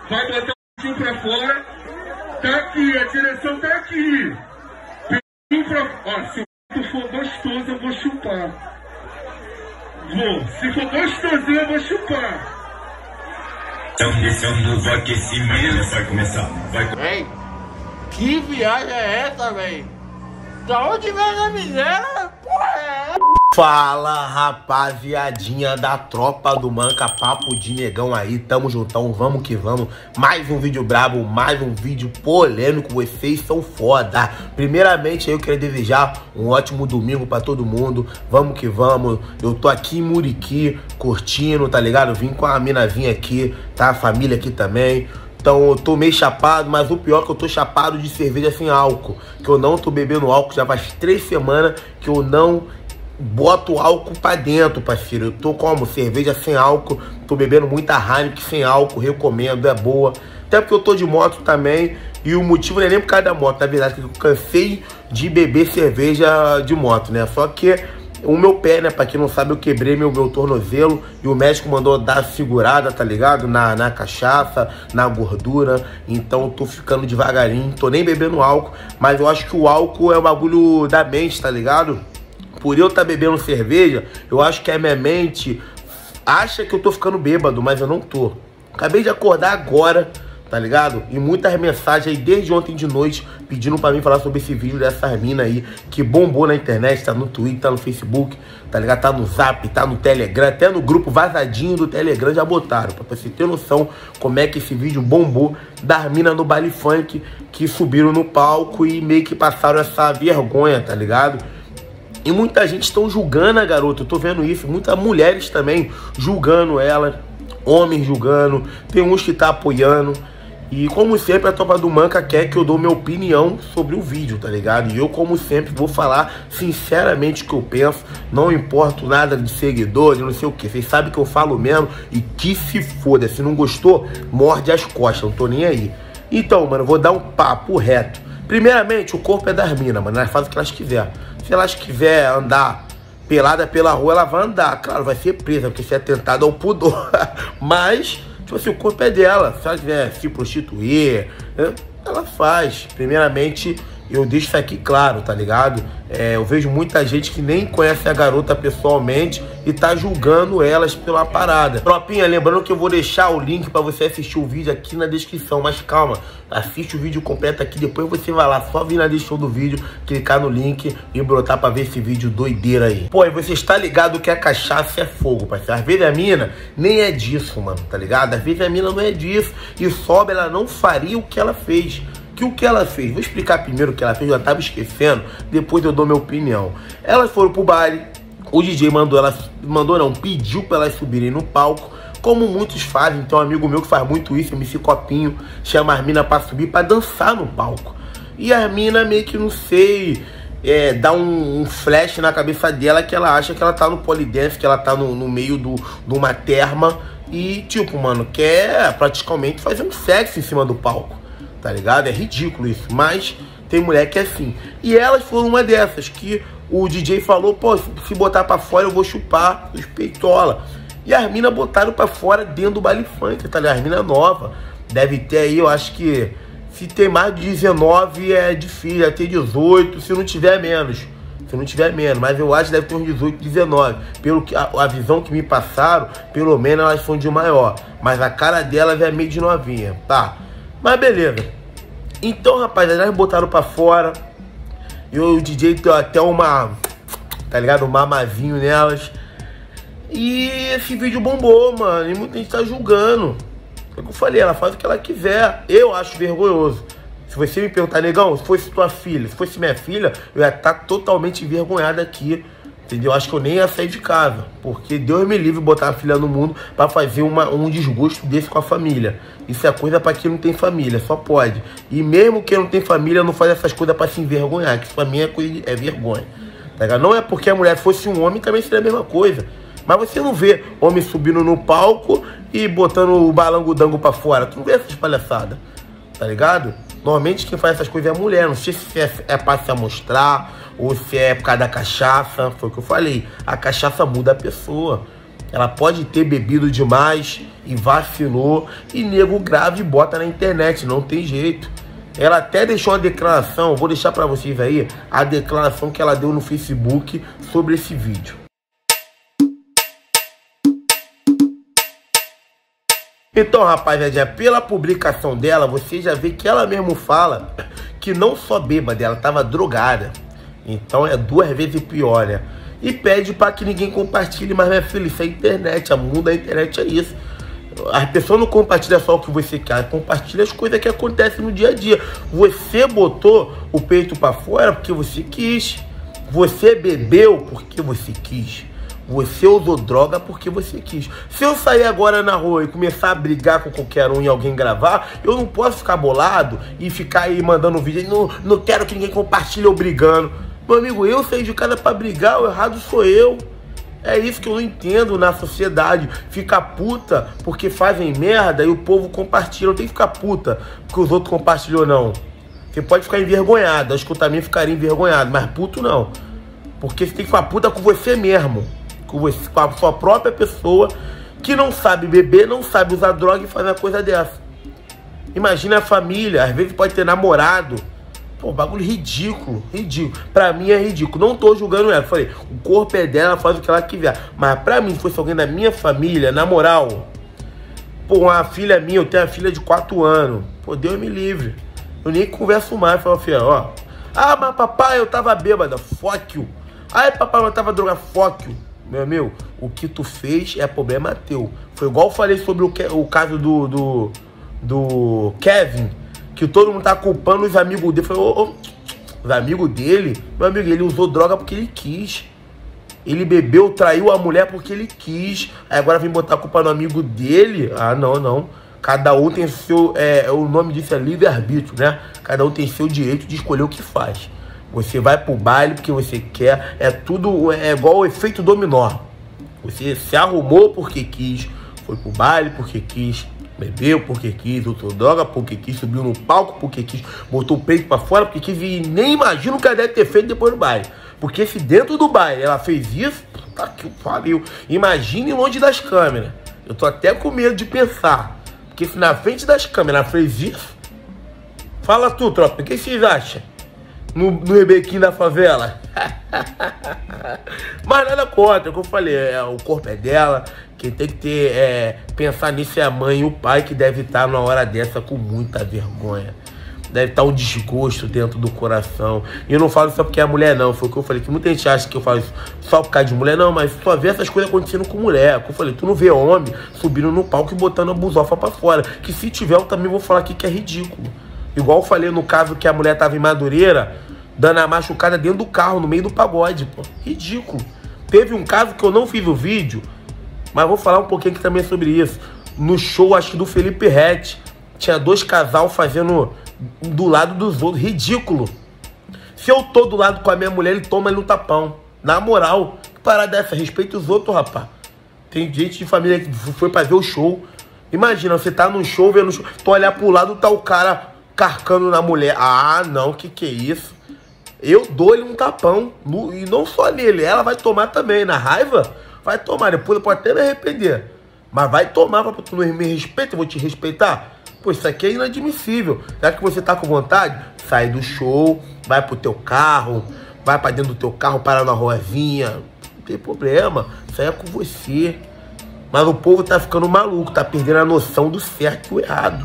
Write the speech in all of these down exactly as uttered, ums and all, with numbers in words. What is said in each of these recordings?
Vai botar o peitinho pra fora. Tá aqui, a direção tá aqui. Peitinho pra fora. Ó, se tu for gostoso, eu vou chupar. Vou. Se for gostosinho, eu vou chupar. Então, descendo o aquecimento, vai começar. Vai... Véi, que viagem é essa, véi? Da onde vem a miséria? Porra, é? Fala, rapaziadinha da tropa do Manca, papo de negão aí, tamo juntão, vamos que vamos. Mais um vídeo brabo, mais um vídeo polêmico, vocês são foda. Primeiramente, eu queria desejar um ótimo domingo pra todo mundo, vamos que vamos. Eu tô aqui em Muriqui, curtindo, tá ligado? Vim com a minazinha aqui, tá? A família aqui também. Então eu tô meio chapado, mas o pior é que eu tô chapado de cerveja sem álcool. Que eu não tô bebendo álcool, já faz três semanas que eu não boto álcool pra dentro, parceiro. Eu tô como? Cerveja sem álcool, tô bebendo muita Heineken sem álcool, recomendo, é boa. Até porque eu tô de moto também, e o motivo não é nem por causa da moto, na verdade, que eu cansei de beber cerveja de moto, né? Só que o meu pé, né, pra quem não sabe, eu quebrei meu, meu tornozelo e o médico mandou dar segurada, tá ligado? Na, na cachaça, na gordura, então eu tô ficando devagarinho, tô nem bebendo álcool, mas eu acho que o álcool é o bagulho da mente, tá ligado? Por eu estar tá bebendo cerveja, eu acho que a minha mente acha que eu tô ficando bêbado, mas eu não tô. Acabei de acordar agora, tá ligado? E muitas mensagens aí desde ontem de noite pedindo pra mim falar sobre esse vídeo dessas minas aí que bombou na internet, tá no Twitter, tá no Facebook, tá ligado? Tá no Zap, tá no Telegram, até no grupo vazadinho do Telegram já botaram, pra você ter noção como é que esse vídeo bombou das minas no baile funk que subiram no palco e meio que passaram essa vergonha, tá ligado? E muita gente estão julgando a garota, eu tô vendo isso, muitas mulheres também julgando ela, homens julgando, tem uns que tá apoiando. E como sempre a tropa do Manca quer que eu dou minha opinião sobre o vídeo, tá ligado? E eu como sempre vou falar sinceramente o que eu penso, não importo nada de seguidor, de não sei o que. Vocês sabem que eu falo mesmo e que se foda, se não gostou, morde as costas, não tô nem aí. Então, mano, eu vou dar um papo reto. Primeiramente, o corpo é das minas, mano, elas fazem o que elas quiserem. Se elas quiserem andar pelada pela rua, ela vai andar. Claro, vai ser presa, porque isso é atentado ao pudor. Mas, tipo assim, o corpo é dela. Se ela quiser se prostituir, ela faz. Primeiramente, eu deixo isso aqui claro, tá ligado? É, eu vejo muita gente que nem conhece a garota pessoalmente e tá julgando elas pela parada. Tropinha, lembrando que eu vou deixar o link pra você assistir o vídeo aqui na descrição. Mas calma, assiste o vídeo completo aqui, depois você vai lá, só vir na descrição do vídeo, clicar no link e brotar pra ver esse vídeo doideira aí. Pô, e você está ligado que a cachaça é fogo, parceiro. Às vezes a mina nem é disso, mano, tá ligado? Às vezes a mina não é disso e sobe, ela não faria o que ela fez. Que o que ela fez? Vou explicar primeiro o que ela fez, eu já tava esquecendo, depois eu dou minha opinião. Elas foram pro baile, o D J mandou elas, mandou não, pediu pra elas subirem no palco, como muitos fazem. Então um amigo meu que faz muito isso, M C Copinho, chama as minas pra subir, pra dançar no palco. E as minas meio que, não sei, é, dá um, um flash na cabeça dela que ela acha que ela tá no polidense, que ela tá no, no meio do, de uma terma e tipo, mano, quer praticamente fazer um sexo em cima do palco. Tá ligado? É ridículo isso, mas tem mulher que é assim. E elas foram uma dessas, que o D J falou, pô, se botar pra fora eu vou chupar os peitola. E as minas botaram pra fora dentro do baile funk, tá ligado? As minas novas. Deve ter aí, eu acho que se tem mais de dezenove é difícil, deve ter dezoito, se não tiver menos. Se não tiver menos, mas eu acho que deve ter uns dezoito, dezenove. Pelo que a, a visão que me passaram, pelo menos elas são de maior. Mas a cara delas é meio de novinha, tá? Mas beleza. Então, rapaziada, elas botaram pra fora. E o D J deu até uma, tá ligado? Um mamazinho nelas. E esse vídeo bombou, mano. E muita gente tá julgando. É o que eu falei, ela faz o que ela quiser. Eu acho vergonhoso. Se você me perguntar, negão, se fosse tua filha, se fosse minha filha, eu ia estar totalmente envergonhado aqui. Entendeu? Acho que eu nem ia sair de casa. Porque Deus me livre botar a filha no mundo pra fazer uma, um desgosto desse com a família. Isso é coisa pra quem não tem família, só pode. E mesmo quem não tem família não faz essas coisas pra se envergonhar. Que isso pra mim é, coisa, é vergonha. Tá ligado? Não é porque a mulher fosse um homem, também seria a mesma coisa. Mas você não vê homem subindo no palco e botando o balango-dango pra fora. Tu não vê essas palhaçadas. Tá ligado? Normalmente quem faz essas coisas é a mulher. Não sei se é, é pra se amostrar ou se é por causa da cachaça. Foi o que eu falei. A cachaça muda a pessoa. Ela pode ter bebido demais e vacilou, e nego grave e bota na internet, não tem jeito. Ela até deixou uma declaração, vou deixar pra vocês aí, a declaração que ela deu no Facebook sobre esse vídeo. Então, rapaziada, pela publicação dela, você já vê que ela mesmo fala que não só bêbada, ela tava drogada. Então é duas vezes pior, né? E pede pra que ninguém compartilhe, mas minha filha, isso é internet, a mundo da internet é isso. As pessoas não compartilham só o que você quer, compartilha as coisas que acontecem no dia a dia. Você botou o peito pra fora porque você quis. Você bebeu porque você quis. Você usou droga porque você quis. Se eu sair agora na rua e começar a brigar com qualquer um e alguém gravar, eu não posso ficar bolado e ficar aí mandando vídeo. Não, não quero que ninguém compartilhe eu brigando. Meu amigo, eu saí de casa pra brigar, o errado sou eu. É isso que eu não entendo na sociedade. Fica puta porque fazem merda e o povo compartilha. Não tem que ficar puta porque os outros compartilham, não. Você pode ficar envergonhado. Acho que eu também ficaria envergonhado, mas puto não. Porque você tem que ficar puta com você mesmo. Com, você, com a sua própria pessoa que não sabe beber, não sabe usar droga e faz uma coisa dessa. Imagina a família, às vezes pode ter namorado. Pô, bagulho ridículo, ridículo. Pra mim é ridículo. Não tô julgando ela. Falei, o corpo é dela, ela faz o que ela quiser. Mas pra mim, se fosse alguém da minha família, na moral, pô, uma filha minha, eu tenho uma filha de quatro anos. Pô, Deus me livre. Eu nem converso mais. Falo, filha, ó. Ah, mas papai, eu tava bêbada. Fuck you. Ai, papai, eu tava drogada. Fuck you. Meu amigo, o que tu fez é problema teu. Foi igual eu falei sobre o, o caso do, do, do Kevin, que todo mundo tá culpando os amigos dele. Falei, ô, ô, os amigos dele, meu amigo, ele usou droga porque ele quis. Ele bebeu, traiu a mulher porque ele quis. Aí agora vem botar a culpa no amigo dele. Ah, não, não. Cada um tem seu, é, o nome disso é livre-arbítrio, né? Cada um tem seu direito de escolher o que faz. Você vai pro baile porque você quer. É tudo, é igual o efeito dominó. Você se arrumou porque quis. Foi pro baile porque quis. Bebeu porque quis. Usou droga porque quis. Subiu no palco porque quis. Botou o peito pra fora porque quis. E nem imagino o que ela deve ter feito depois do baile. Porque se dentro do baile ela fez isso, tá que pariu. Imagine longe das câmeras. Eu tô até com medo de pensar. Porque se na frente das câmeras ela fez isso. Fala tu, tropa. O que vocês acham? No, no Rebequinho da favela. Mas nada contra, como eu falei, é, o corpo é dela. Quem tem que ter, é, pensar nisso é a mãe e o pai, que deve estar numa hora dessa com muita vergonha. Deve estar um desgosto dentro do coração. E eu não falo só porque é mulher, não. Foi o que eu falei, que muita gente acha que eu falo isso só por causa de mulher. Não, mas só vê essas coisas acontecendo com mulher. Como eu falei, tu não vê homem subindo no palco e botando a buzofa pra fora. Que se tiver, eu também vou falar aqui que é ridículo. Igual eu falei no caso que a mulher tava em Madureira, dando a machucada dentro do carro, no meio do pagode, pô. Ridículo. Teve um caso que eu não fiz o vídeo, mas vou falar um pouquinho aqui também sobre isso. No show, acho que do Felipe Ret, tinha dois casal fazendo do lado dos outros. Ridículo. Se eu tô do lado com a minha mulher, ele toma ele no tapão. Na moral, que parada dessa? Respeita os outros, rapaz. Tem gente de família que foi pra ver o show. Imagina, você tá num show, vendo o show, tu olhar pro lado, tá o cara carcando na mulher. Ah, não, que que é isso? Eu dou-lhe um tapão, no, e não só nele, ela vai tomar também, na raiva, vai tomar, depois pode até me arrepender, mas vai tomar, pra tu não me respeita, eu vou te respeitar. Pô, isso aqui é inadmissível. Já que você tá com vontade, sai do show, vai pro teu carro, vai pra dentro do teu carro, para na ruazinha, não tem problema, isso aí é com você. Mas o povo tá ficando maluco, tá perdendo a noção do certo e o errado,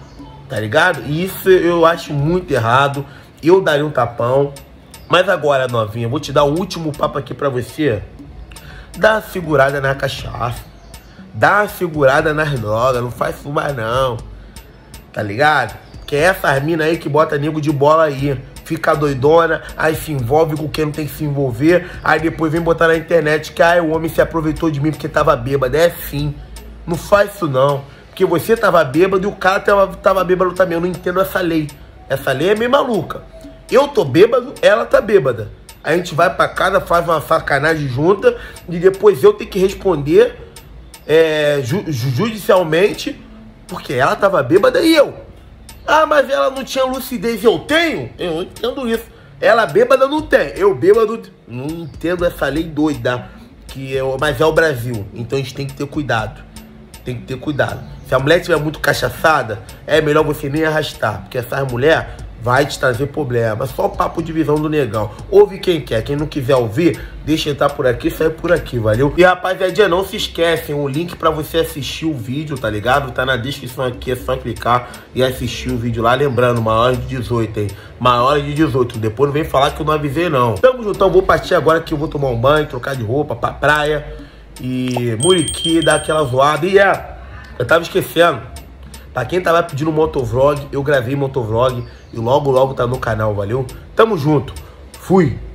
tá ligado? E isso eu acho muito errado. Eu daria um tapão. Mas agora, novinha, eu vou te dar um último papo aqui pra você. Dá uma segurada na cachaça. Dá uma segurada nas drogas. Não faz isso mais não. Tá ligado? Que é essas minas aí que bota nego de bola aí. Fica doidona, aí se envolve com quem não tem que se envolver. Aí depois vem botar na internet que ah, o homem se aproveitou de mim porque tava bêbado. É assim. Não faz isso não. Porque você tava bêbado e o cara tava, tava bêbado também. Eu não entendo essa lei. Essa lei é meio maluca. Eu tô bêbado, ela tá bêbada. A gente vai pra casa, faz uma sacanagem junta e depois eu tenho que responder é, ju judicialmente porque ela tava bêbada e eu. Ah, mas ela não tinha lucidez. Eu tenho? Eu não entendo isso. Ela bêbada não tem. Eu bêbado não entendo essa lei doida. que é, mas é o Brasil, então a gente tem que ter cuidado. Tem que ter cuidado. Se a mulher estiver muito cachaçada, é melhor você nem arrastar, porque essas mulheres vai te trazer problema. Só o papo de visão do negão. Ouve quem quer, quem não quiser ouvir, deixa entrar por aqui, sai por aqui, valeu? E rapaziada, não se esquecem, o link pra você assistir o vídeo, tá ligado? Tá na descrição aqui, é só clicar e assistir o vídeo lá. Lembrando, maior de dezoito, hein? Maior de dezoito, depois não vem falar que eu não avisei, não. Tamo juntão, vou partir agora que eu vou tomar um banho, trocar de roupa pra praia e Muriqui, dar aquela zoada. E é, eu tava esquecendo. Pra quem tava pedindo motovlog, eu gravei motovlog e logo logo tá no canal, valeu? Tamo junto, fui!